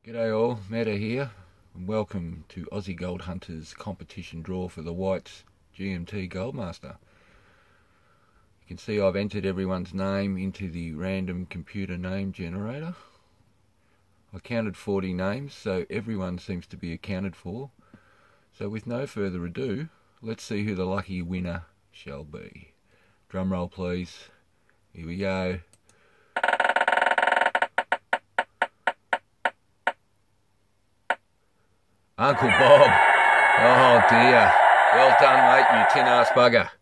G'day all, Meta here, and welcome to Aussie Gold Hunters competition draw for the Whites GMT Goldmaster. You can see I've entered everyone's name into the random computer name generator. I counted 40 names, so everyone seems to be accounted for. So with no further ado, let's see who the lucky winner shall be. Drum roll please. Here we go. Uncle Bob. Oh dear. Well done, mate, you tin-ass bugger.